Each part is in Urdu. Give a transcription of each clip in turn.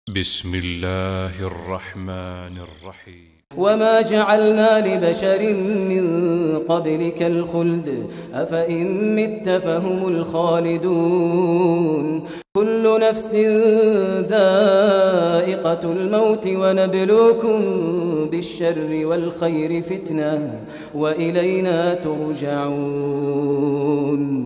بسم الله الرحمن الرحيم. وما جعلنا لبشر من قبلك الخلد أفإن مت فهم الخالدون كل نفس ذائقة الموت ونبلوكم بالشر والخير فتنة وإلينا ترجعون.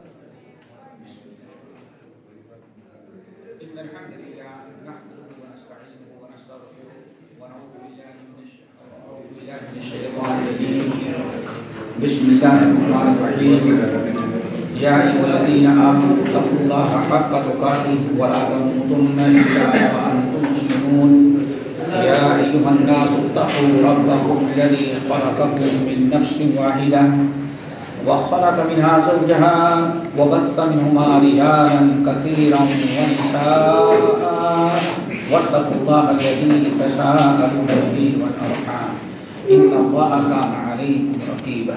بسم الله الرحمن الرحيم. يا أيها الذين آمنوا اتقوا الله حق تقاته ولا تموتن إلا وأنتم مسلمون. يا أيها الناس اتقوا ربكم الذي خلقكم من نفس واحدة وخلق منها زوجها وبث منهما رجالا كثيرا ونساء واتقوا الله الذي تساءلون به والأرحام إن الله كان عليكم رقيبا.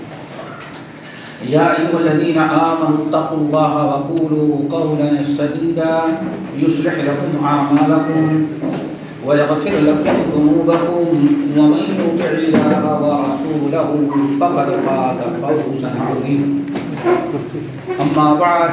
يا أيها الذين آمنوا اتقوا الله وقولوا قولا سديدا يصلح لكم أعمالكم ويغفر لكم ذنوبكم ومن يطع الله ورسوله فقد فاز فوزا عظيما. أما بعد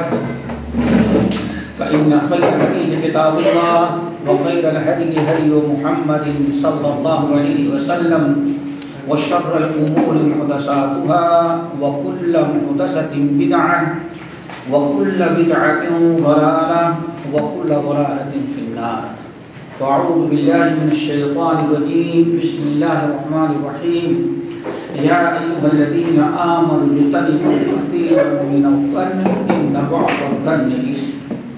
فإن خير الحديث كتاب الله وخير الهدي هدي محمد صلى الله عليه وسلم وشر الأمور محدثاتها وكل محدثة بدعة وكل بدعة ضلالة وكل ضلالة في النار. وأعوذ بالله من الشيطان الرجيم. بسم الله الرحمن الرحيم. يا أيها الذين آمنوا اجتنبوا كثيرا من الظن إن بعض الظن إثم.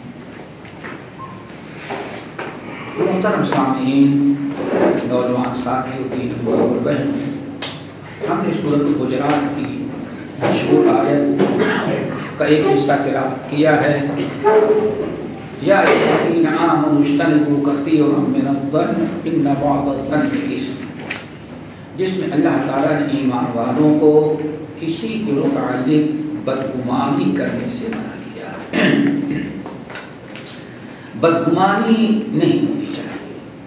محترم سامعین، نوجوان ساتھی دین اور بہن، ہم نے سورۃ حجرات کی مشہور آیت کا ایک حصہ قرأت کیا ہے. یا ایھا الذین آمنوا اجتنبوا کثیرا من الظن ان بعض الظن اثم، جس میں اللہ تعالیٰ نے ایمان والوں کو کسی کے متعلق بدگمانی کرنے سے منع کیا. بدگمانی نہیں ہونی چاہیے.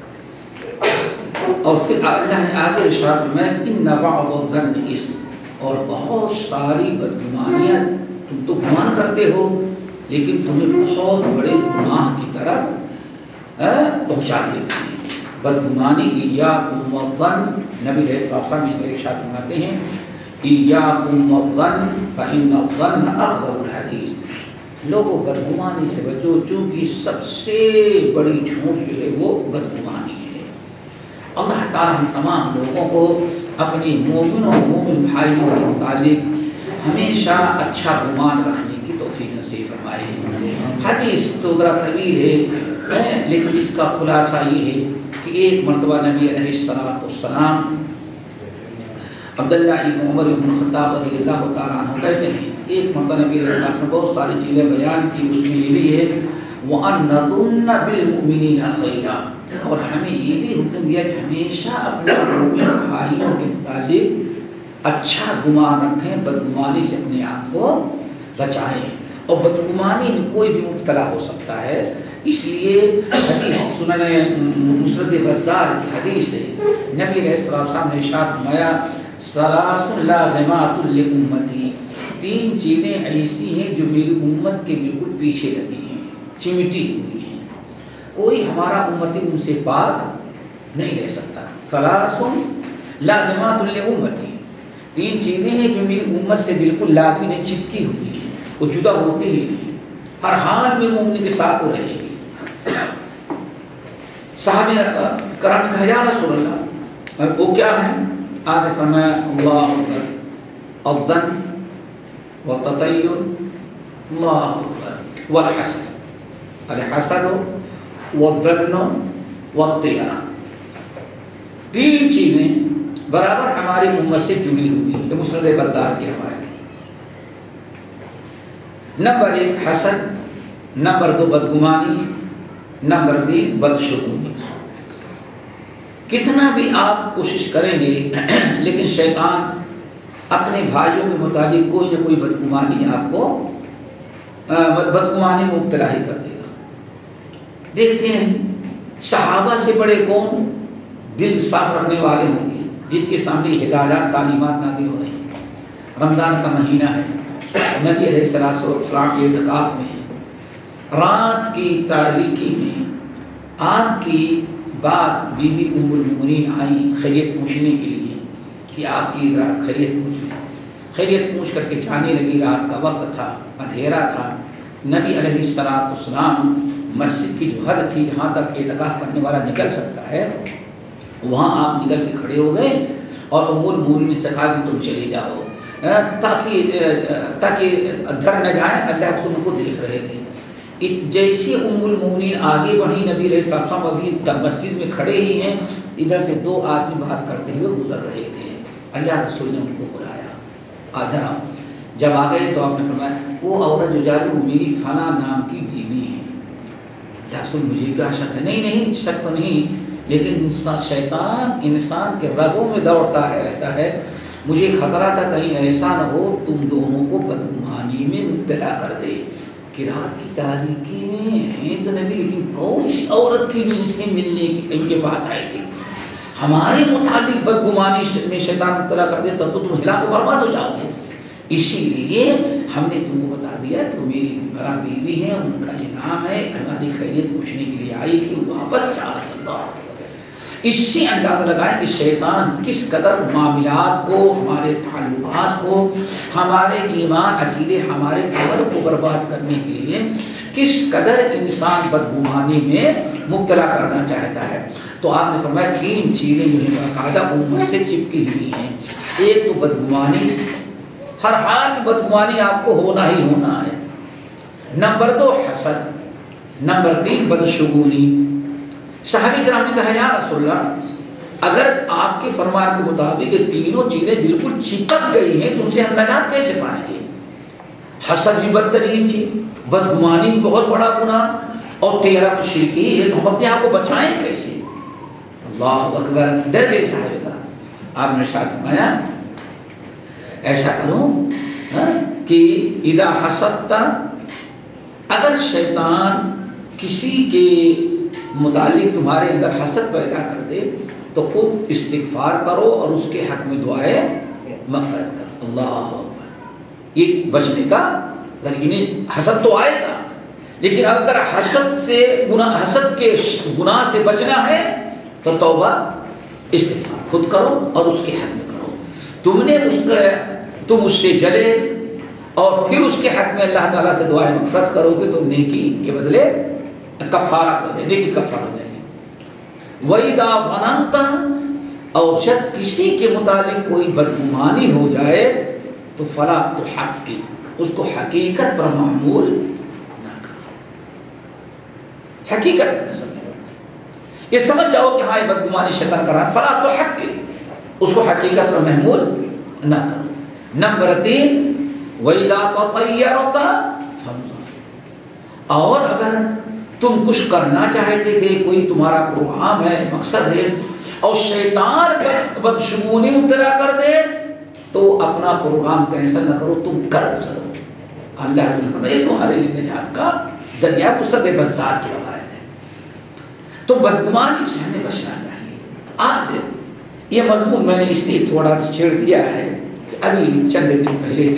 اور پھر اللہ نے آگے ارشاد فرمایا ان بعض الظن اثم، اور بہت ساری بدگمانیاں تم تو گمان کرتے ہو لیکن تمہیں بہت بڑے گناہ کی طرف پہنچا دیتی ہے. بدگمانی ایاکم والظن، نبی علیہ الصلوۃ والسلام اس میں ارشاد فرماتے ہیں ایاکم والظن فإن الظن اکذب الحدیث. لوگوں بدگمانی سے بچو چونکہ سب سے بڑی جھوٹ جو ہے وہ بدگمانی ہے. اللہ تعالیٰ ہم تمام لوگوں کو اپنی مومن اور مومن بھائیوں کے متعلق ہمیشہ اچھا گمان رکھنے کی توفیق نصیب فرمائے. حدیث تو ذرا طویل ہے لیکن اس کا خلاصہ یہ ہے کہ ایک مرتبہ نبی علیہ السلام عبداللہ ابن عمر ابن خطاب رضی اللہ تعالیٰ عنہ کہتے ہیں ایک مرتبہ نبی علیہ السلام نے بہت ساری چیزیں بیان کی، اس میں یہ بھی ہے وَأَن نَظُنَّ بِالْمُؤْمِنِينَ خَيْرًا، اور ہمیں یہ بھی حکم دیا کہ ہمیشہ اپنے مومن بھائیوں کے متعلق اچھا گمان رکھیں، بدگمانی سے اپنے آپ کو بچائیں. اور بدگمانی میں کوئی بھی مبتلا ہو سکتا ہے. اس لیے حدیث سنن مسند بزار کی حدیث ہے، نبی علیہ السلام نے ارشاد فرمایا ثلاث لازمات لامتی، تین چیزیں ایسی ہیں جو میری امت کے بالکل پیچھے لگی ہیں، چمٹی ہوئی ہیں، کوئی ہمارا امتی ان سے پاک نہیں رہ سکتا. ثلاث لازمات لامتی، تین چیزیں ہیں جو میری امت سے بالکل لازمی نہیں، چپکی ہوئی ہیں، وہ جدا ہوتی ہی نہیں، ہر حال میں مومن کے ساتھ وہ رہے گی. صحابہ کرام نے کہا یا رسول اللہ وہ کیا ہیں؟ آگے فرمایا اللہ اکبر الظن والتطیر اللہ اکبر والحسد، الحسد والظن والطیرہ. تین چیزیں برابر ہماری امت سے جڑی ہوئی ہیں. یہ مسند بزار کی روایت ہے. نمبر ایک حسد، نمبر دو بدگمانی، نمبر تین بدشگونی. کتنا بھی آپ کوشش کریں گے لیکن شیطان اپنے بھائیوں کے متعلق کوئی نہ کوئی بدگمانی آپ کو بدگمانی مبتلا ہی کر دے گا. دیکھتے ہیں صحابہ سے بڑے کون دل صاف رکھنے والے ہوں گے جن کے سامنے ہدایات تعلیمات نازل ہو رہی ہیں؟ رمضان کا مہینہ ہے، نبی علیہ الصلوۃ والسلام کے اعتکاف میں ہے، رات کی تاریکی میں آپ کی بعض بیوی ام المؤمنین آئیں خیریت پوچھنے کے لیے کہ آپ کی ذرا خیریت پوچھ لیں۔ خیریت پوچھ کر کے جانے لگی، رات کا وقت تھا، اندھیرا تھا۔ نبی علیہ الصلوۃ والسلام مسجد کی جو حد تھی جہاں تک اعتکاف کرنے والا نکل سکتا ہے وہاں آپ نکل کے کھڑے ہو گئے اور ام المؤمنین سے کہا کہ تم چلے جاؤ تاکہ ڈر نہ جائیں، اللہ رسول کو دیکھ رہے تھے۔ جیسے ام المؤمنین آگے بڑھی، نبی علیہ السلام ابھی مسجد میں کھڑے ہی ہیں، ادھر سے دو آدمی بات کرتے ہوئے گزر رہے تھے۔ اللہ رسول نے ان کو بلایا، آدھا جب آ گئے تو آپ نے فرمایا وہ عورت جو جا رہی وہ میری فلاں نام کی بیوی ہے۔ اللہ رسول مجھے کیا شک ہے؟ نہیں شک تو نہیں، لیکن شیطان انسان کے رگوں میں دوڑتا ہے رہتا ہے، مجھے خطرہ تھا کہیں ایسا نہ ہو تم دونوں کو بدگمانی میں مبتلا کر دے کہ رات کی تاریکی میں ہیں تو نبی، لیکن کون سی عورت تھی جو ان سے ملنے کی ان کے پاس آئی تھی؟ ہمارے متعلق بدگمانی میں شیطان مبتلا کر دے تب تو تم ہلاک و برباد ہو جاؤ گے۔ اسی لیے ہم نے تم کو بتا دیا کہ وہ میری بڑا بیوی ہے، ان کا یہ نام ہے، ہماری خیریت پوچھنے کے لیے آئی تھی، واپس جا رہے ہیں۔ اس سے اندازہ لگائیں کہ شیطان کس قدر معاملات کو، ہمارے تعلقات کو، ہمارے ایمان عقیدے، ہمارے عمل کو برباد کرنے کے لیے کس قدر انسان بدگمانی میں مبتلا کرنا چاہتا ہے۔ تو آپ نے فرمایا تین چیزیں جو ہیں باقاعدہ امت سے چپکی ہوئی ہیں۔ ایک تو بدگمانی، ہر حال میں بدگمانی آپ کو ہونا ہی ہونا ہے۔ نمبر دو حسد، نمبر تین بدشگونی۔ صحابہ کرام نے کہا یا رسول اللہ اگر آپ کے فرمان کے مطابق یہ تینوں چیزیں بالکل چپک گئی ہیں تو ان سے ہم نجات کیسے پائیں گے؟ حسد بھی بدترین چیز، بدگمانی بھی بہت بڑا گناہ، اور تیرا تو شرک ہی ہے، تو ہم اپنے آپ کو بچائیں کیسے؟ اللہ اکبر، ڈر گئے صحابہ کرام۔ آپ نے ارشاد فرمایا ایسا کرو کہ اذا حسدت، اگر شیطان کسی کے متعلق تمہارے اندر حسد پیدا کر دے تو خوب استغفار کرو اور اس کے حق میں دعائیں مغفرت کرو۔ اللہ اکبر، یہ بچنے کا لیکن حسد تو آئے گا، لیکن اگر حسد کے گناہ سے بچنا ہے تو توبہ استغفار خود کرو اور اس کے حق میں کرو۔ تم اس سے جلے اور پھر اس کے حق میں اللہ تعالیٰ سے دعائیں مغفرت کرو گے تو نیکی کے بدلے کفارہ ہو جائے، نیکی کفارہ ہو جائے گی۔ وَإِذَا ظَنَنْتَ، اور جب کسی کے متعلق کوئی بدگمانی ہو جائے تو فَلَا تُحَقِّقْ، اس کو حقیقت پر محمول نہ کرو، حقیقت نہ سمجھو، یہ سمجھ جاؤ کہ ہاں یہ بدگمانی شیطان کر رہا ہے، فَلَا تُحَقِّقْ، اس کو حقیقت پر محمول نہ کرو۔ نمبر تین وَإِذَا تَطَيَّرْتَ فَانْظُرْ، اور اگر تم کچھ کرنا چاہتے تھے، کوئی تمہارا پروگرام ہے، مقصد ہے، اور شیطان بدشگونی مبتلا کر دے تو اپنا پروگرام کینسل نہ کرو، تم کر گزرو۔ اللہ رسول فرمائے تمہارے لیے نجات کا ذریعہ مصدق بزار کی روایت ہے۔ تو بدگمانی سے ہمیں بچنا چاہیے۔ آج یہ مضمون میں نے اس لیے تھوڑا سا چھیڑ دیا ہے کہ ابھی چند دن پہلے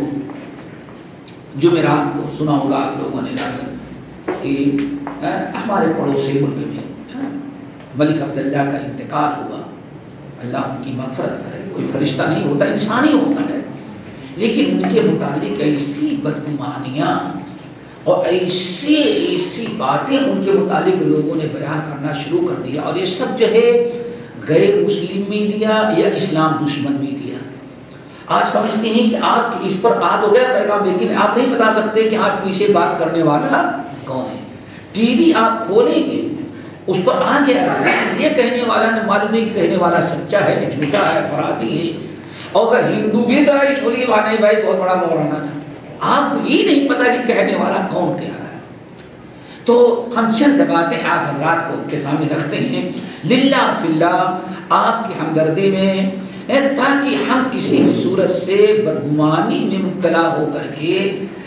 جمعرات کو سنا ہوگا آپ لوگوں نے کہ ہمارے پڑوسی ملک میں ملک عبداللہ کا انتقال ہوا، اللہ ان کی مغفرت کرے۔ کوئی فرشتہ نہیں ہوتا، انسان ہی ہوتا ہے، لیکن ان کے متعلق ایسی بدگمانیاں اور ایسی باتیں ان کے متعلق لوگوں نے بیان کرنا شروع کر دیا، اور یہ سب جو ہے غیر مسلم میڈیا یا اسلام دشمن میڈیا آج سمجھتے ہیں کہ آپ اس پر آ تو گیا پیغام، لیکن آپ نہیں بتا سکتے کہ آپ پیچھے بات کرنے والا کون ہے۔ ٹی وی آپ کھولیں گے اس پر آ گیا، یہ کہنے والا نے معلوم نہیں کہنے والا سچا ہے، جھوٹا ہے، فرادی ہے، اور اگر ہندو بھی طرح چھوڑیے بھائی بہت بڑا مولانا تھا، آپ کو یہ نہیں پتا کہ کہنے والا کون کہہ رہا ہے۔ تو ہم چند باتیں آپ حضرات کو کے سامنے رکھتے ہیں للہ فی اللہ، آپ کی ہمدردی میں، تاکہ ہم کسی بھی صورت سے بدگمانی میں مبتلا ہو کر کے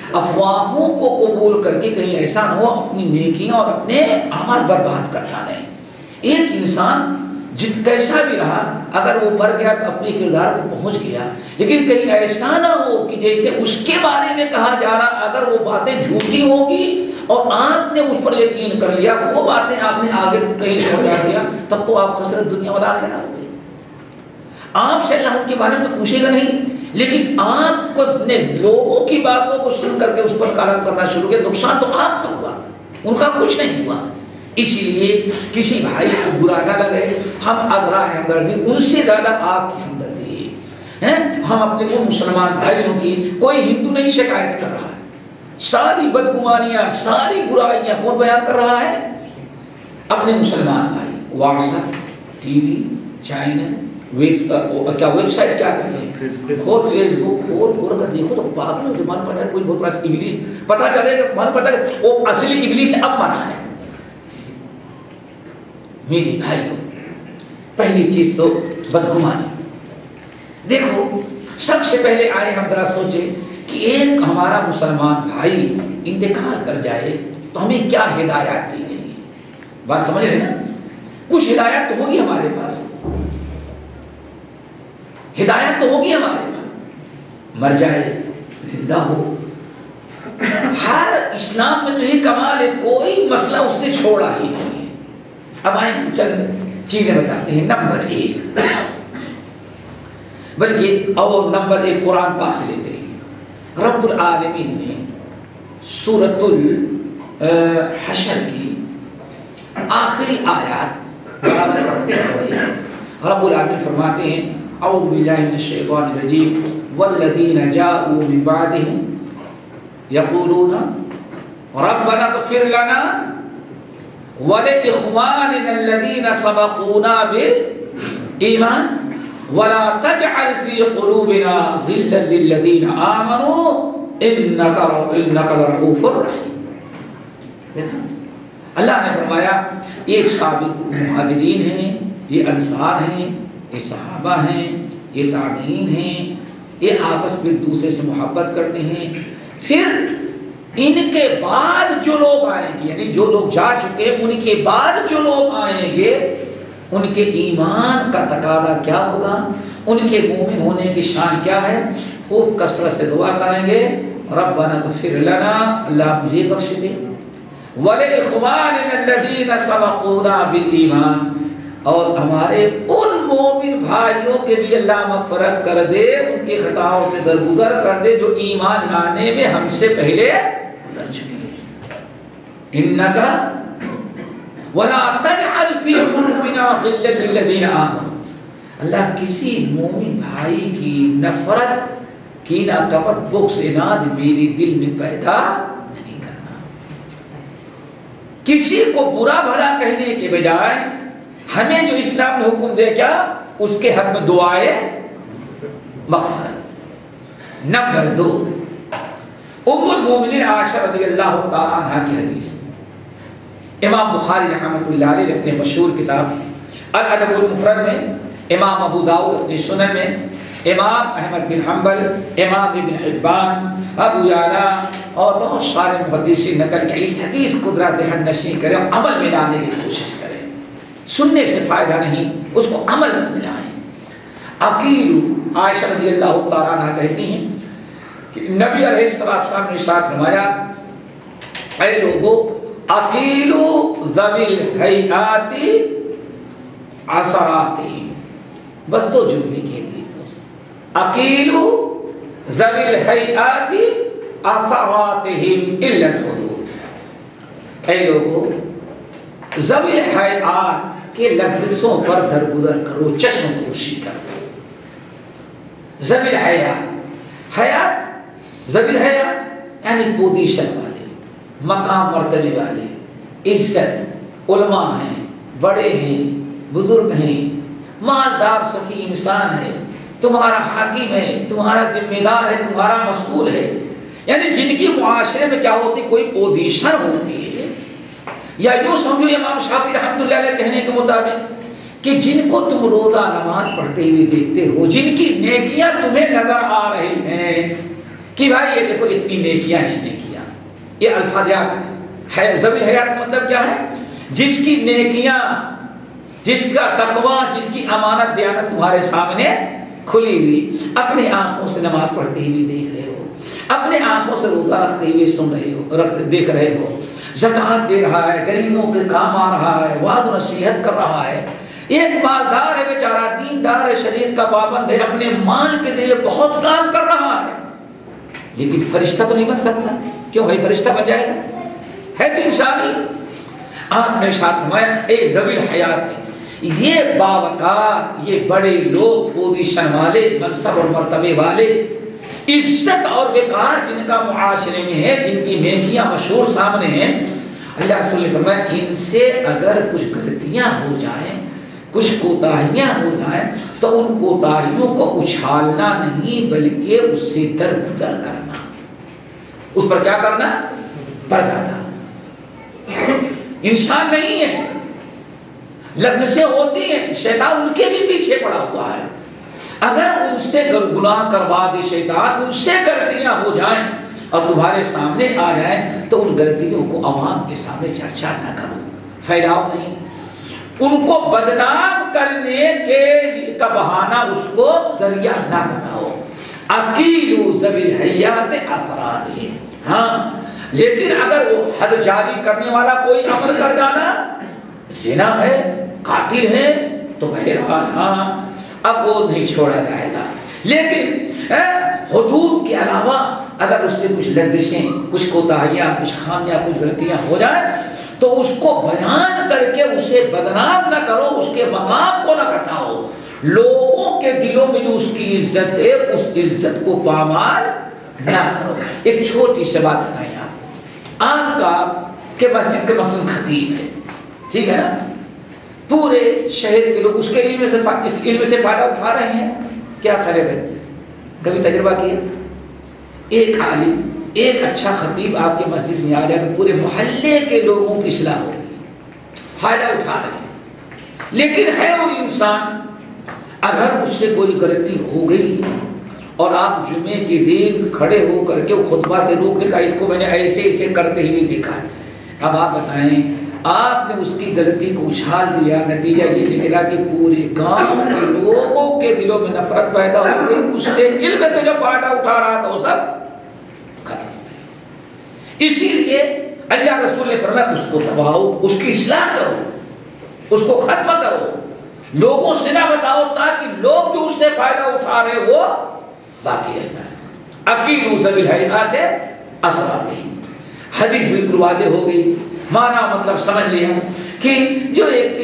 افواہوں کو قبول کر کے کہیں ایسا نہ ہو اپنی نیکیاں اور اپنے اعمال برباد کرتا رہے۔ ایک انسان کیسا بھی رہا اگر وہ مر گیا تو اپنے کردار کو پہنچ گیا، لیکن کہیں ایسا نہ ہو کہ جیسے اس کے بارے میں کہا جا رہا اگر وہ باتیں جھوٹی ہوگی اور آپ نے اس پر یقین کر لیا، وہ باتیں آپ نے آگے کہیں پہنچا دیا، تب تو آپ خسرت دنیا والآخرہ ہو گئی۔ آپ سے اللہ ان کے بارے میں تو پوچھے گا نہیں، لیکن آپ کو نے لوگوں کی باتوں کو سن کر کے اس پر کلام کرنا شروع کیا، نقصان تو آپ کا ہوا، ان کا کچھ نہیں ہوا۔ اسی لیے کسی بھائی کو برا نہ لگے، ہم ادرا ہے ہمدردی ان سے زیادہ آپ کی ہمدردی ہے۔ ہم اپنے ان مسلمان بھائیوں کی، کوئی ہندو نہیں شکایت کر رہا ہے، ساری بدگمانیاں ساری برائیاں کون بیان کر رہا ہے؟ اپنے مسلمان بھائی۔ WhatsApp, TV, channel, website کیا کہتے ہیں، کھول فیس بک کھول کر دیکھو تو پاگل ہو جو من پتہ ہے کوئی بہت بڑا ابلیس پتہ چلے گا، من پتہ ہے وہ اصلی ابلیس اب مرا ہے۔ میری بھائیوں، پہلی چیز تو بدگمانی۔ دیکھو سب سے پہلے آئے ہم ذرا سوچیں کہ ایک ہمارا مسلمان بھائی انتقال کر جائے تو ہمیں کیا ہدایات دی گئی ہیں؟ بات سمجھ رہے نا؟ کچھ ہدایت تو ہوگی ہمارے پاس، ہدایت تو ہوگی ہمارے پاس، مر جائے زندہ ہو، ہر اسلام میں تو یہ کمال ہے، کوئی مسئلہ اس نے چھوڑا ہی نہیں ہے۔ اب آئیں ہم چند چیزیں بتاتے ہیں۔ نمبر ایک، بلکہ اور نمبر ایک قرآن پاک سے لیتے ہیں۔ رب العالمین نے سورۃ الحشر کی آخری آیات پڑھتے ہوئے رب العالمین فرماتے ہیں اعوذ باللہ من الشیطان الرجیم والذین جاءوا من بعدهم یقولون ربنا اغفر لنا وَلِإِخْوَانِنَا الَّذِينَ سَبَقُونَا بِالْإِيمَانِ وَلَا تَجْعَلْ فِي قُلُوبِنَا غِلًّا لِلَّذِينَ آمَنُوا إِنَّكَ لَرَءُوفٌ رَحِيمٌ۔ اللہ نے فرمایا یہ سابق مہاجرین ہیں، یہ انصار ہیں، یہ صحابہ ہیں، یہ تابعین ہیں، یہ آپس میں ایک دوسرے سے محبت کرتے ہیں، پھر ان کے بعد جو لوگ آئیں گے، یعنی جو لوگ جا چکے ان کے بعد جو لوگ آئیں گے ان کے ایمان کا تقاضا کیا ہوگا، ان کے مومن ہونے کی شان کیا ہے، خوب کثرت سے دعا کریں گے ربنا اغفر لنا، اللہ مجھے بخش دے، وَلِإِخْوَانِنَا الَّذِينَ سَبَقُونَا بِالْإِيمَانِ، اور ہمارے ان مومن بھائیوں کے بھی اللہ مغفرت کر دے، ان کے خطاؤں سے درگزر کر دے جو ایمان لانے میں ہم سے پہلے گزر چکے ہیں۔ إِنَّكَ وَلَا تَجْعَلْ فِي قُلُوبِنَا غِلًّا لِلَّذِينَ آمَنُوا، اللہ کسی مومن بھائی کی نفرت، کینہ کپٹ، بغض عناد میرے دل میں پیدا نہیں کرنا۔ کسی کو برا بھلا کہنے کے بجائے ہمیں جو اسلام نے حکم دے کیا، اس کے حق میں دعائے مغفرت۔ نمبر دو، ام المومنین عائشہ رضی اللہ تعالیٰ عنہ کی حدیث، امام بخاری رحمۃ اللہ علیہ نے اپنے مشہور کتاب الادب المفرد میں، امام ابو داؤد اپنے سنن میں، امام احمد بن حنبل، امام ابن حبان، ابو یعلا اور بہت سارے محدثین نقل کے اس حدیث کو ذہن نشین کریں، عمل میں لانے کی کوشش کریں، سننے سے فائدہ نہیں، اس کو عمل میں لائیں۔ عقیل عائشہ رضی اللہ تعالیٰ عنہ کہتی ہیں کہ نبی علیہ السلام نے ارشاد فرمایا، اے لوگو عقیل ذوی الہیئات عثراتہم، بس دو جملے کی حدیث دوست، عقیل ذوی الہیئات عثراتہم الا الحدود، اے لوگو ذوی الہیئات کے لفظوں پر درگزر کرو، چشم پوشی کرو۔ ذوی الحیات، حیات ذوی الحیات یعنی پوزیشن والے، مقام مرتبے والے، عزت، علماء ہیں، بڑے ہیں، بزرگ ہیں، مالدار سخی انسان ہے، تمہارا حاکم ہے، تمہارا ذمہ دار ہے، تمہارا مسئول ہے، یعنی جن کی معاشرے میں کیا ہوتی، کوئی پوزیشن ہوتی ہے، یا یوں سمجھو امام شافعی رحمۃ اللہ علیہ کہنے کے مطابق کہ جن کو تم روزہ نماز پڑھتے ہوئے دیکھتے ہو، جن کی نیکیاں تمہیں نظر آ رہی ہیں، کہ بھائی یہ دیکھو اتنی نیکیاں اس نے کیا. یہ الفاظ یاد ہے. ذوی الحیات کا مطلب کیا ہے؟ جس کی نیکیاں، جس کا تقوی، جس کی امانت دیانت تمہارے سامنے کھلی ہوئی، اپنے آنکھوں سے نماز پڑھتے ہوئے دیکھ رہے ہو، اپنے آنکھوں سے روزہ رکھتے ہوئے سن رہے ہو، دیکھ رہے ہو، زکوٰۃ دے رہا ہے، غریبوں کے کام آ رہا ہے، وعظ و نصیحت کر رہا ہے، ایک مالدار ہے بیچارہ، دیندار ہے، شریعت کا پابند ہے، اپنے مال کے لیے بہت کام کر رہا ہے، لیکن فرشتہ تو نہیں بن سکتا. کیوں بھائی فرشتہ بن جائے گا؟ ہے تو انسانی. آپ نے ساتھ میں اے ذوی الحیات ہے، یہ باوقار، یہ بڑے لوگ، پوزیشن والے، منصب اور مرتبے والے، عزت اور وقار جن کا معاشرے میں ہے، جن کی نیکیاں مشہور سامنے ہیں، اللہ رسول نے فرمایا ان سے اگر کچھ غلطیاں ہو جائیں، کچھ کوتاہیاں ہو جائیں تو ان کوتاہیوں کو اچھالنا نہیں بلکہ اس سے درگزر کرنا. اس پر کیا کرنا؟ پردہ ڈالنا. انسان نہیں ہے، لفظیں ہوتی ہیں، شیطان ان کے بھی پیچھے پڑا ہوا ہے. اگر ان سے گناہ کروا دے شیطان، ان سے غلطیاں ہو جائیں اور تمہارے سامنے آ جائیں تو ان غلطیوں کو عوام کے سامنے چرچا نہ کرو، پھیلاؤ نہیں. ان کو بدنام کرنے کے کا بہانہ اس کو ذریعہ نہ بناؤ. اکیلوا ذوی الحیات افرادہم. ہاں لیکن اگر وہ حد جاری کرنے والا کوئی عمل کر جانا، زنا ہے، قاتل ہے، تو بہرحال ہاں اب وہ نہیں چھوڑا جائے گا. لیکن حدود کے علاوہ اگر اس سے کچھ لغزشیں، کچھ کوتاہیاں، کچھ خامیاں، کچھ غلطیاں ہو جائیں تو اس کو بیان کر کے اسے بدنام نہ کرو، اس کے مقام کو نہ گھٹاؤ. لوگوں کے دلوں میں جو اس کی عزت ہے اس عزت کو پامال نہ کرو. ایک چھوٹی سی بات بتائیں آپ کا کہ مسجد کے مثلا خطیب ہے، ٹھیک ہے نا، پورے شہر کے لوگ اس کے علم سے فائدہ اٹھا رہے ہیں، کیا خیال ہے؟ کبھی تجربہ کیا؟ ایک عالم، ایک اچھا خطیب آپ کے مسجد میں آ جائے تو پورے محلے کے لوگوں کی اصلاح ہوگی، فائدہ اٹھا رہے ہیں. لیکن ہے وہ انسان، اگر اس سے کوئی غلطی ہو گئی اور آپ جمعے کے دن کھڑے ہو کر کے خطبہ سے روکنے کا، اس کو میں نے ایسے ایسے کرتے ہوئے دیکھا ہے، اب آپ بتائیں آپ نے اس کی غلطی کو اچھال دیا، نتیجہ یہ نکلا کہ پورے گاؤں کے لوگوں کے دلوں میں نفرت پیدا ہو گئی. اس سے علم سے جو فائدہ اٹھا رہا تھا وہ سب ختم ہو گیا. اسی لیے اللہ رسول نے فرمایا اس کو دباؤ، اس کی اصلاح کرو، اس کو ختم کرو، لوگوں سے نہ بتاؤ تاکہ لوگ جو اس سے فائدہ اٹھا رہے وہ باقی رہ جائے. اکیلوا ذوی الحیات افرادہم. حدیث بالکل واضح ہو گئی، معنی مطلب سمجھ لیا کہ جو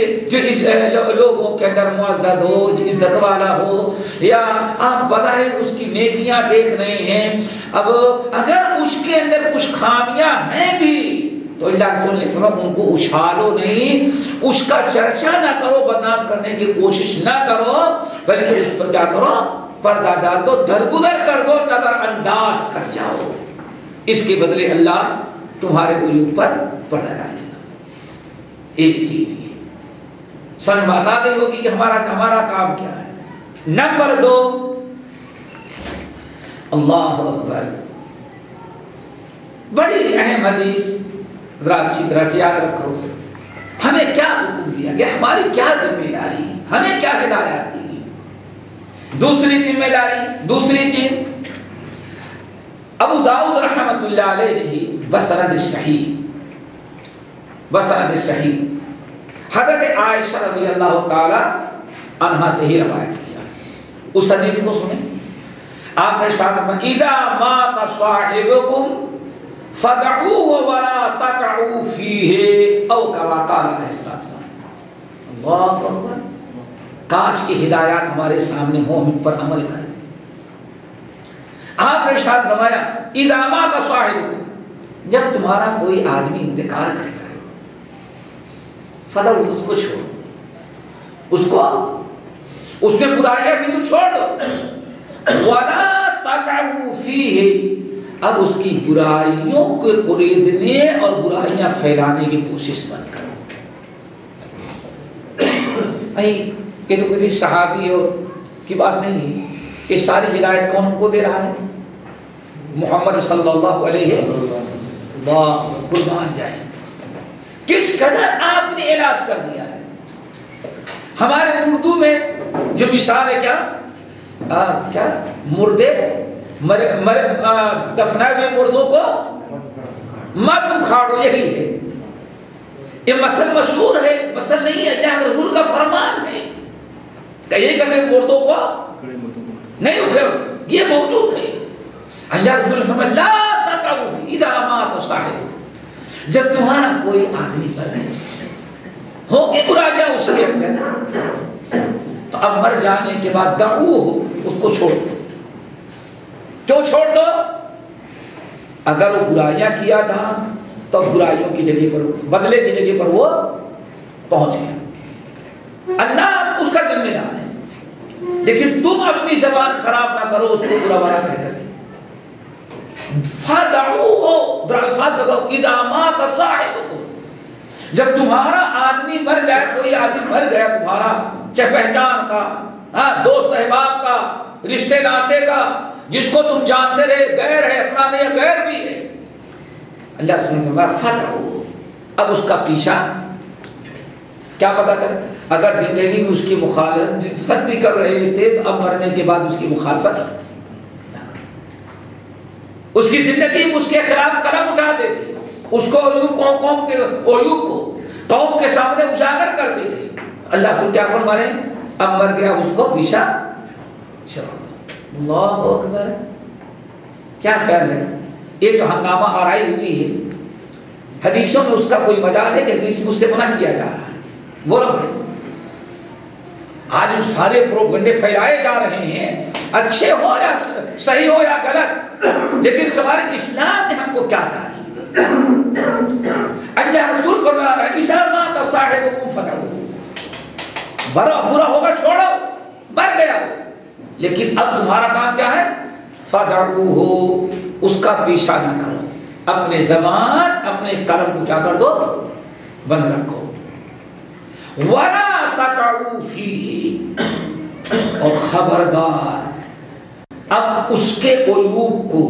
لوگوں کے اندر معزز ہو، جو عزت والا ہو، یا آپ بظاہر اس کی نیکیاں دیکھ رہے ہیں، اب اگر اس کے اندر کچھ خامیاں ہیں بھی تو اللہ رسول نے فرمایا ان کو اچھالو نہیں، اس کا چرچا نہ کرو، بدنام کرنے کی کوشش نہ کرو، بلکہ اس پر کیا کرو؟ پردہ ڈال دو، درگزر کر دو، نظر انداز کر جاؤ. اس کے بدلے اللہ تمہارے عیوب پر پردہ ڈالے گا. ایک چیز یہ سن بتا دے ہوگی کہ ہمارا کام کیا ہے. نمبر 2، اللہ اکبر، بڑی اہم حدیث، ذرا اچھی طرح سے یاد رکھو. ہمیں کیا حکم دیا گیا، ہماری کیا ذمہ داری ہے، ہمیں کیا ہدایات دی گئی. دوسری ذمہ داری، دوسری چیز، ابو داؤد رحمۃ اللہ علیہ نے بسند صحیح حضرت عائشہ رضی اللہ تعالی عنہا سے ہی روایت کیا. اس حدیث کو سنیں. آپ نے ساتھ میں اذا مات صاحبکم فدعوه ولا تقعوا فيه او كما قال علیہ السلام. اللہ اکبر. کاش کی ہدایات ہمارے سامنے ہو، ہم پر عمل کریں. آپ نے ساتھ فرمایا اذا مات صاحبکم، جب تمہارا کوئی آدمی انتقال کرے گا، فدعوه، اس کو چھوڑ، اس میں برائیاں بھی تو چھوڑ دو. ولا تقعوا فيه، اب اس کی برائیوں کو قریدنے اور برائیاں پھیلانے کی کوشش مت کرو. بھائی یہ تو کوئی صحابی کی بات نہیں ہے، یہ ساری ہدایت کون ہم کو دے رہا ہے؟ محمد صلی اللہ علیہ وسلم قربان جائے، کس قدر آپ نے علاج کر دیا ہے۔ ہمارے اردو میں جو مثال ہے کیا مردے دفنائے ہوئے مردوں کو مت اکھاڑو، یہی ہے یہ مثل مشہور ہے، مثل نہیں ہے، اللہ کے رسول کا فرمان ہے کہ مردوں کو نہیں اکھاڑو، یہ موجود ہے۔ اللہ رسول فرمایا لا تقعوا اذا مات صاحب، جب تمہارا کوئی آدمی مر گئے ہوگی برائیاں اس کے اندر، تو اب مر جانے کے بعد دعوہ، اس کو چھوڑ دو۔ کیوں چھوڑ دو؟ اگر وہ برائیاں کیا تھا تو برائیوں کی جگہ پر، بدلے کی جگہ پر وہ پہنچ گیا، اللہ اس کا ذمہ دار ہے، لیکن تم اپنی زبان خراب نہ کرو اس کو برا بھلا کہہ کر۔ فَدَعُوهُ الفاظ لگاؤ اِذَا مَاتَ صَاحِبُكُمْ، جب تمہارا آدمی مر جائے، کوئی آدمی مر گیا تمہارا، چاہے پہچان کا، دوست احباب کا، رشتے ناتے کا، جس کو تم جانتے رہے، غیر ہے، اپنا نہیں، غیر بھی ہے، اللہ رسول نے فرمایا فَدَعُوهُ، اب اس کا پیچھا کیا پتا کر، اگر زندگی میں اس کی مخالفت بھی کر رہے تھے تو اب مرنے کے بعد اس کی مخالفت، اس کی زندگی میں اس کے خلاف قلم اٹھاتے تھے، اس کو عیوب کو قوم کے سامنے اجاگر کرتے تھے، اللہ رسول کیا فرما رہے ہیں، اب مر گیا اس کو پیچھا چھوڑ دو۔ اللہ اکبر، کیا خیال ہے؟ یہ جو ہنگامہ آرائی ہوئی ہے، حدیثوں میں اس کا کوئی مجال ہے کہ حدیث میں اس سے منع کیا جا رہا ہے؟ بولو بھائی، آج سارے پروپیگنڈے پھیلائے جا رہے ہیں، اچھے ہو یا صحیح ہو یا غلط، لیکن سوال اسلام نے ہم کو کیا تعلیم دی؟ اللہ رسول فرما رہا ہے اِذَا مَاتَ صَاحِبُكُمْ فَدَعُوهُ، برا ہوگا چھوڑو، مر گیا ہو، لیکن اب تمہارا کام کیا ہے؟ فَدَعُوهُ، اس کا پیچھا نہ کرو، اپنے زبان اپنے قلم کو کیا کر دو، بند رکھو، وَلَا تَقَعُوا فِيهِ، اور خبردار اب اس کے عیوب کو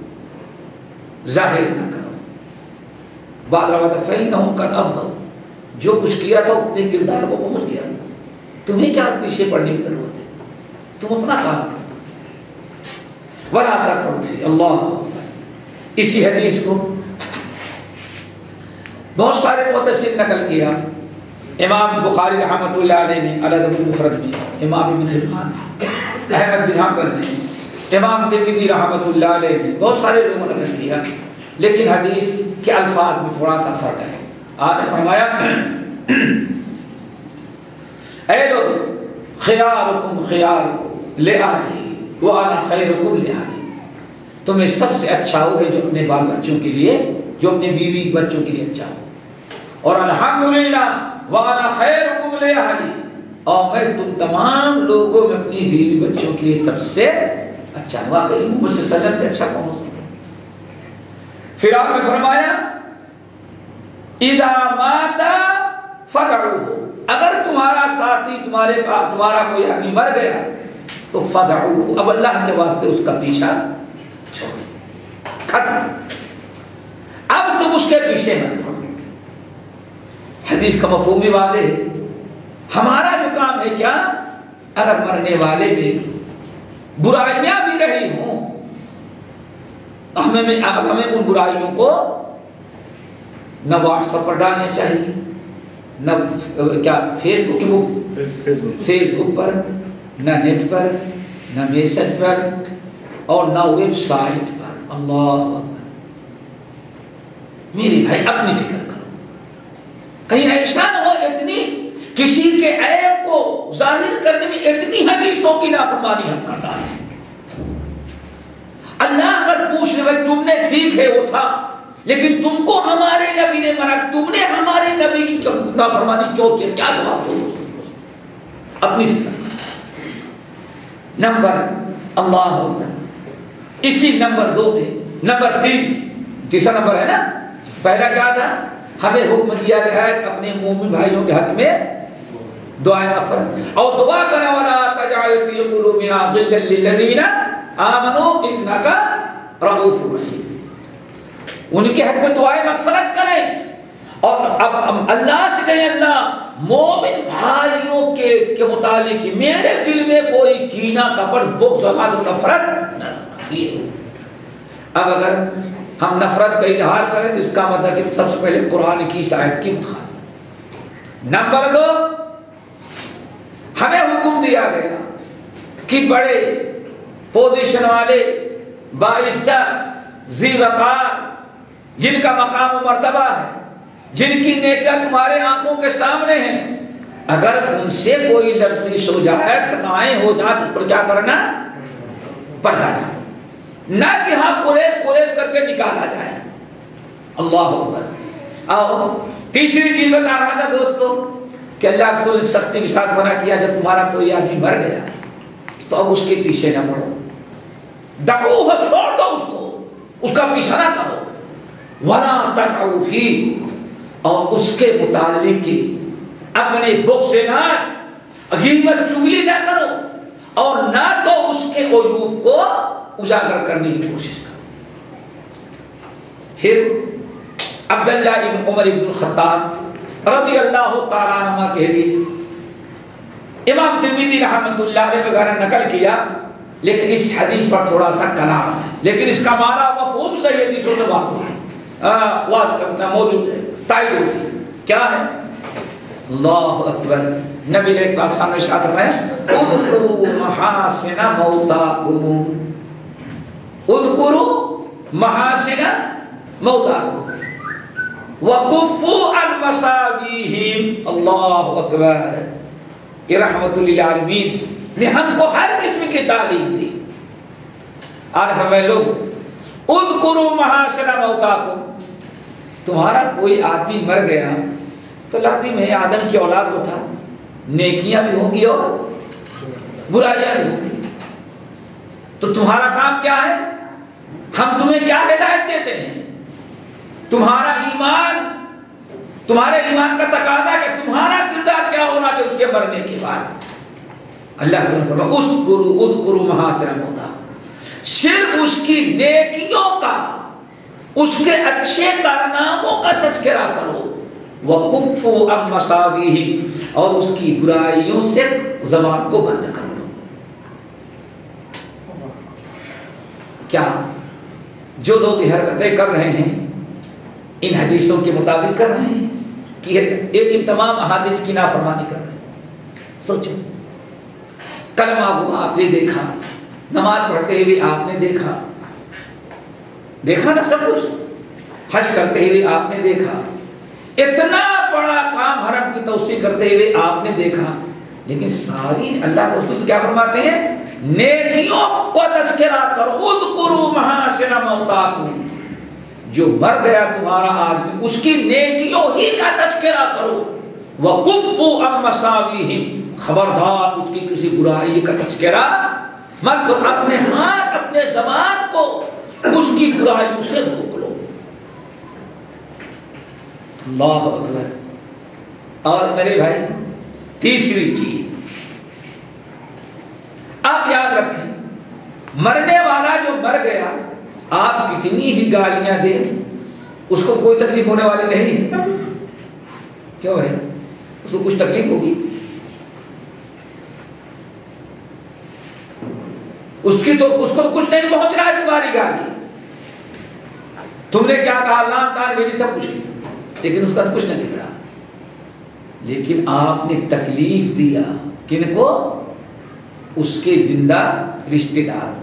ظاہر نہ کرو۔ بعد روایت فَإِنَّهُمْ قَدْ أَفْضَوْا، جو کچھ کیا تھا اپنے کردار کو پہنچ گیا، تمہیں کیا پیچھے پڑنے کی ضرورت ہے، تم اپنا کام کرو۔ وَلَا تَقْعُوا فِيهِ، اللہ، اسی حدیث کو بہت سارے محدثین نقل کیا، امام بخاری رحمۃ اللہ علیہ نے الادب المفرد میں، امام ابن حبان، احمد بن حنبل نے، امام ترمذی رحمۃ اللہ علیہ نے، بہت سارے لوگوں نے نقل کیا، لیکن حدیث کے الفاظ میں تھوڑا سا فرق ہے۔ آپ نے فرمایا اے لوگ خیارکم خیارکم لأہلی وأنا خیرکم لأہلی، تمہیں سب سے اچھا وہ ہے جو اپنے بال بچوں کے لیے، جو اپنے بیوی بچوں کے لیے اچھا ہو، اور الحمدللہ وَأَنَا خَيْرُكُمْ لِأَهْلِي، اور میں تم تمام لوگوں میں اپنی بیوی بچوں کے لیے سب سے اچھا، واقعی محمد صلی اللہ علیہ وسلم سے اچھا کون ہو سکتا ہے؟ پھر آپ نے فرمایا اِذَا مَاتَ فَدَعُوهُ، اگر تمہارا ساتھی تمہارا کوئی آدمی مر گیا تو فَدَعُوهُ، اب اللہ کے واسطے اس کا پیچھا چھوڑ، ختم، اب تم اس کے پیچھے مت پڑو۔ حدیث کا مفہوم بھی واضح ہے، ہمارا جو کام ہے کیا، اگر مرنے والے میں برائیاں بھی رہی ہوں، ہمیں ان برائیوں کو نہ واٹس ایپ پر ڈالنے چاہیے، نہ کیا فیس بک پر، نہ نیٹ پر، نہ میسج پر، اور نہ ویب سائٹ پر۔ اللہ اکبر، میری بھائی اپنی فکر کرو، کہیں ایسا نہ ہو اتنی کسی کے عیب کو ظاہر کرنے میں اتنی حدیثوں کی نافرمانی ہم کر رہے ہیں۔ اللہ اگر پوچھ لے بھائی تم نے ٹھیک ہے وہ تھا، لیکن تم کو ہمارے نبی نے منع، تم نے ہمارے نبی کی نافرمانی کیوں کی، کیا جواب دو؟ اپنی فکر۔ نمبر اللہ اکبر، اسی نمبر 2 میں نمبر 3، تیسرا نمبر ہے نا، پہلا کیا تھا، ہمیں حکم دیا گیا ہے اپنے مومن بھائیوں کے حق میں دعائیں مغفرت، اور دعا کرنا وَلَا تَجْعَلْ فِي قُلُوبِنَا غِلًّا لِّلَّذِينَ آمَنُوا إِنَّكَ रऊफ रहीम। उनके हक में दुआए मग़फ़िरत करें और अब अल्लाह से कहें, अल्लाह मोमिन भाइयों के मुतालिक मेरे दिल में कोई कीना कपट बुग़्ज़ और नफरत न रखिए। अब अगर हम नफरत का इजहार करें तो इसका मतलब कि सबसे पहले कुरान की इस आयत की मुखालिफ। नंबर 2, हमें हुक्म दिया गया कि बड़े पोजीशन वाले बाइज्जत ज़ी-वक़ार जिनका मकाम और मर्तबा है, जिनकी नेकियां तुम्हारे आंखों के सामने हैं, अगर उनसे कोई लफ्ज़ हो जाए, खताएं हो जाए तो क्या करना? पर्दा डालो, ना कि हाँ कुरेद करके निकाला जाए। अल्लाह अकबर। आओ तीसरी चीज बता रहा था दोस्तों कि अल्लाह के रसूल सख्ती के साथ मना किया, जब तुम्हारा कोई आदमी मर गया तो अब उसके पीछे न पड़ो, दऊह, छोड़ दो उसको, उसका पीछा ना करो। वला तक़ऊ फी, और उसके मुतालिक अपने बुक से ना गीबत चुगली ना करो और ना तो उसके अयूब को उजागर करने की कोशिश करो। फिर Abdullah ibn Umar ibn Khattab रज़ियल्लाहु तआला अन्हुमा की हदीस इमाम तिर्मिज़ी रहमतुल्लाह अलैह वगैरह नकल किया, लेकिन इस हदीस पर थोड़ा सा कलाम है, लेकिन इसका माना मफ़हूम सही हदीसों से बात मौजूद है, तायद होती है। क्या है? अल्लाहु अकबर। नबी ने सामने इरशाद फरमाया, उज़कुरू महासिना मौताकुम, उज़कुरू महासिना मौताकुम वकुफ़ू अन मसावीहिम। अल्लाहु अकबर। ये रहमतुल लिल आलमीन ने हमको हर किस्म की तालीम दी। और हमें लोग उज़कुरू महासिना मौताकुम, तुम्हारा कोई आदमी मर गया तो लाज़िम है, आदम की औलाद तो था, नेकियां भी होंगी और बुराइयां भी होंगी, तो तुम्हारा काम क्या है? हम तुम्हें क्या हिदायत देते हैं? तुम्हारा ईमान, तुम्हारे ईमान का तकादा है कि तुम्हारा किरदार क्या होना चाहिए उसके मरने के बाद। अल्लाह सुब्हानहू व तआला उज़कुरू महासिना मौताकुम, सिर्फ उसकी नेकियों का, उसके अच्छे कारनामों का तज़किरा करो। वकुफ़ू अन मसावीहिम, और उसकी बुराइयों से ज़बान को बंद कर लो। क्या जो लोग ये हरकतें कर रहे हैं इन हदीसों के मुताबिक कर रहे हैं कि इन तमाम अहादीस की नाफरमानी कर रहे हैं? सोचो, कलमा वो आपने देखा, नमाज पढ़ते हुए आपने देखा ना सब कुछ, हज करते हुए आपने देखा, इतना बड़ा काम हरम की तौसीक करते हुए आपने देखा, लेकिन सारी अल्लाह के रसूल क्या फरमाते हैं? नेकियों को तज़किरा करो, उज़कुरू महासिना मौताकुम, जो मर गया तुम्हारा आदमी उसकी नेकियों ही का तज़किरा करो। वकुफ़ू अन मसावीहिम, खबरदार उसकी किसी बुराई का तज़किरा मत करो। अपने हाथ, अपने ज़बान को उसकी बुराइयों से रोक लो। अल्लाह अकबर। और मेरे भाई तीसरी चीज आप याद रखें, मरने वाला जो मर गया, आप कितनी भी गालियां दें उसको कोई तकलीफ होने वाली नहीं है। क्यों भाई? उसको कुछ तकलीफ होगी, उसको कुछ नहीं पहुंच रहा है तुम्हारी गाली। तुमने क्या कहा, लान तान भेजी, सब कुछ किया, लेकिन उसका तो कुछ नहीं बिगड़ा। लेकिन आपने तकलीफ दिया किनको? उसके जिंदा रिश्तेदारों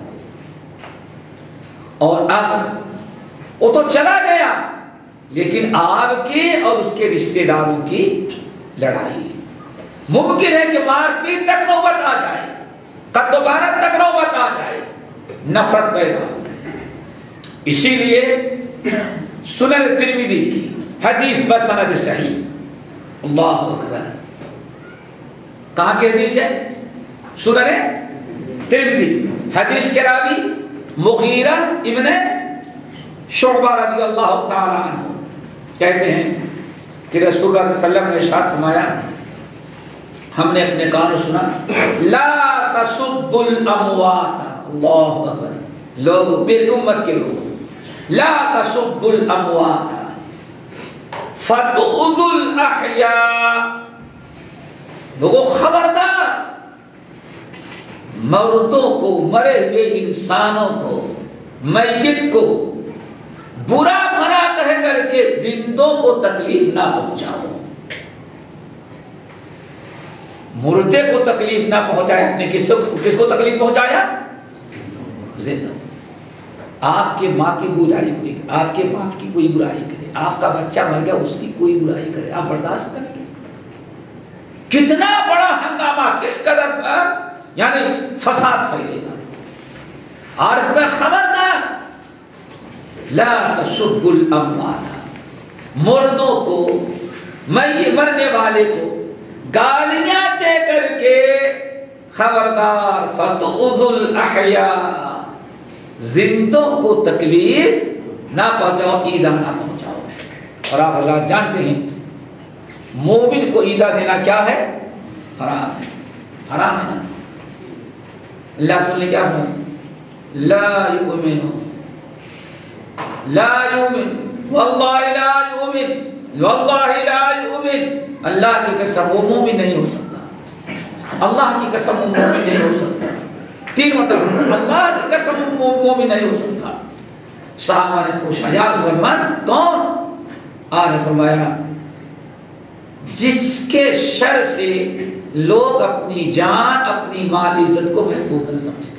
को। और अब वो तो चला गया, लेकिन आपके और उसके रिश्तेदारों की लड़ाई, मुमकिन है कि मारपीट तक नौबत आ जाए, कत्ल गारत तक नौबत आ जाए, नफरत पैदा हो जाए। इसीलिए सुनन तिर्मिज़ी की हदीस बसनद सही, अल्लाह अकबर। कहाँ की हदीस है? सुनन तिर्मिज़ी। हदीस के रावी मुगीरा इब्न शुअबा रज़ियल्लाहु ताला अन्हु कहते हैं कि रसूलुल्लाह सल्लल्लाहु अलैहि वसल्लम ने इरशाद फरमाया, हमने अपने कानों सुना, ला तसुब्बुल अमवात, अल्लाहु अकबर, لوگ میری امت کے لوگ لا تسبوا الاموات فتؤذوا الاحیاء، لوگوں خبردار، مردوں کو، مرے ہوئے انسانوں کو، میت کو برا بھلا کہہ کر کے زندوں کو تکلیف نہ پہنچاؤ۔ مردے کو تکلیف نہ پہنچائے، اپنے کس کو تکلیف پہنچایا؟ زندہ۔ آپ کے ماں کی برائی کوئی، آپ کے باپ کی کوئی برائی کرے، آپ کا بچہ مر گیا اس کی کوئی برائی کرے، آپ برداشت کریں گے؟ کتنا بڑا ہنگامہ، کس قدر یعنی فساد پھیلے گا۔ عارف میں خبردار، لا تسبوا الاموات، مردوں کو، مرنے والے کو گالیاں دے کر کے خبردار، فتؤذوا الاحیاء، زندوں کو تکلیف نہ پہنچاؤ، ایذا نہ پہنچاؤ۔ اور آپ حضرات جانتے ہیں مومن کو ایذا دینا کیا ہے؟ حرام ہے، حرام ہے نا۔ اللہ رسول نے کیا فرمایا؟ لا یؤمن، لا یؤمن، واللہ لا یؤمن، واللہ لا یؤمن، اللہ کی قسم وہ مومن نہیں ہو سکتا، اللہ کی قسم وہ مومن نہیں ہو سکتا۔ 3 مرتبہ اللہ کی قسم وہ مومن نہیں ہو سکتا۔ صحابہ نے پوچھا یا رسول اللہ کون؟ آپ نے فرمایا جس کے شر سے لوگ اپنی جان، اپنی مال عزت کو محفوظ نہ سمجھتے۔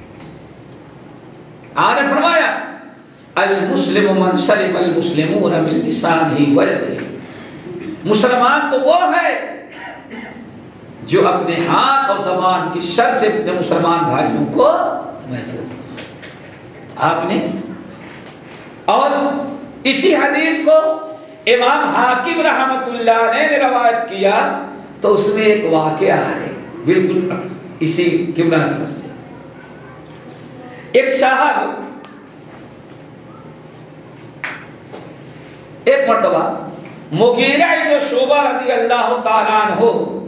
آپ نے فرمایا المسلم من سلم المسلمون من لسانه ويده، مسلمان تو وہ ہے جو اپنے ہاتھ اور زبان کی شر سے اپنے مسلمان بھائیوں کو محفوظ۔ آپ نے اور اسی حدیث کو امام حاکم رحمت اللہ نے روایت کیا تو اس میں ایک واقعہ ہے بالکل اسی کی مناسبت سے۔ ایک صاحب ایک مرتبہ مغیرہ ابن شعبہ رضی اللہ تعالیٰ عنہ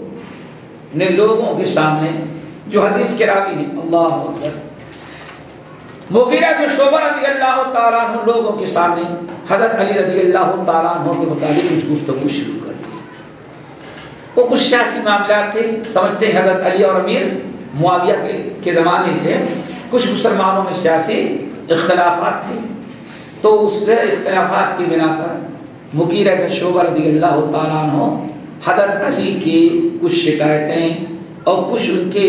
نے لوگوں کے سامنے، جو حدیث کے راوی ہیں، اللہ اکبر، مغیرہ ابن شعبہ رضی اللہ تعالیٰ عنہ لوگوں کے سامنے حضرت علی رضی اللہ تعالیٰ عنہ کے متعلق کچھ گفتگو شروع کر دی۔ وہ کچھ سیاسی معاملات تھے، سمجھتے ہیں حضرت علی اور امیر معاویہ کے زمانے سے کچھ مسلمانوں میں سیاسی اختلافات تھے، تو اس اختلافات کی بنا پر مغیرہ بن شعبہ رضی اللہ تعالیٰ عنہ حضرت علی کی کچھ شکایتیں اور کچھ ان کے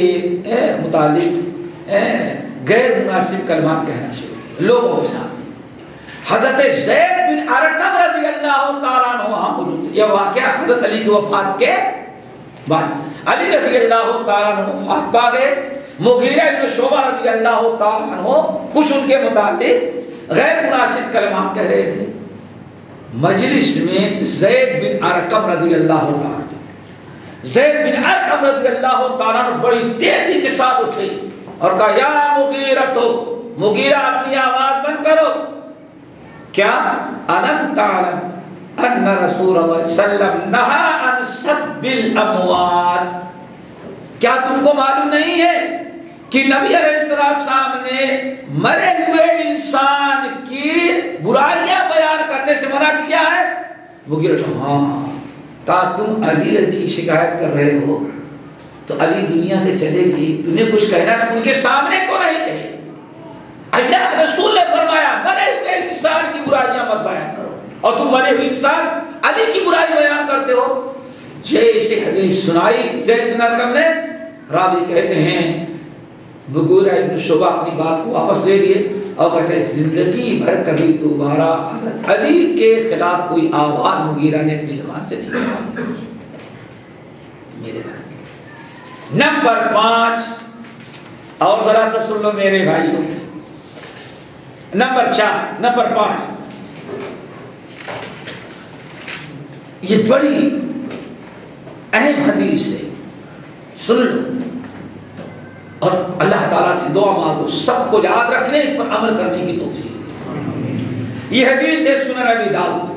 متعلق غیر مناسب کلمات کہنا شروع کیا لوگوں کے سامنے۔ حضرت زید بن ارقم رضی اللہ تعالیٰ عنہ وہاں موجود تھے۔ یہ واقعہ حضرت علی کی وفات کے بعد، علی رضی اللہ تعالیٰ عنہ وفات پا گئے، مغیرہ بن شعبہ رضی اللہ تعالیٰ عنہ کچھ ان کے متعلق غیر مناسب کلمات کہہ رہے تھے۔ مجلس میں زید بن ارقم رضی اللہ تعالیٰ زید بن ارقم رضی اللہ تعالیٰ عنہ بڑی تیزی کے ساتھ اٹھے اور کہا یا مغیرہ، تو مغیرہ اپنی آواز بند کرو، کیا الم تعلم ان رسول اللہ صلی اللہ علیہ وسلم نہا عن سب الاموات، کیا تم کو معلوم نہیں ہے کہ نبی علیہ السلام نے مرے ہوئے انسان کی برائیاں بیان کرنے سے منع کیا ہے؟ مغیرہ ہاں، کہا تم علی کی شکایت کر رہے ہو تو علی دنیا سے چلے گی، تمہیں کچھ کہنا تھا ان کے سامنے کو نہیں کہے۔ اللہ کے رسول نے فرمایا مرے ہوئے انسان کی برائیاں مت بیان کرو، اور تم مرے ہوئے انسان علی کی برائی بیان کرتے ہو۔ جیسے حدیث سنائی زید بن ارقم نے، راوی کہتے ہیں مغیرہ ابن شعبہ اپنی بات کو واپس لے لیے اور کہتے ہیں زندگی بھر کبھی دوبارہ حضرت علی کے خلاف کوئی آواز مغیرہ نے اپنی زبان سے نہیں نکالی۔ میرے بھائی نمبر 5 اور ذرا سا سن لو میرے بھائیوں، نمبر 5 یہ بڑی اہم حدیث ہے، سن لو اور اللہ تعالیٰ سے دعا مانگو سب کو یاد رکھنے، اس پر عمل کرنے کی توفیق۔ یہ حدیث ہے سنن ابی داؤد